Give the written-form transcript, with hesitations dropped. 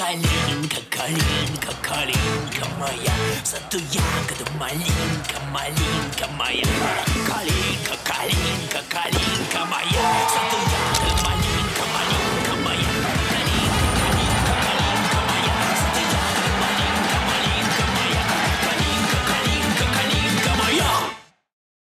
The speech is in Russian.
Калинка, калинка, калинка моя, в саду ягода малинка, малинка моя. Калинка, калинка, калинка моя, в саду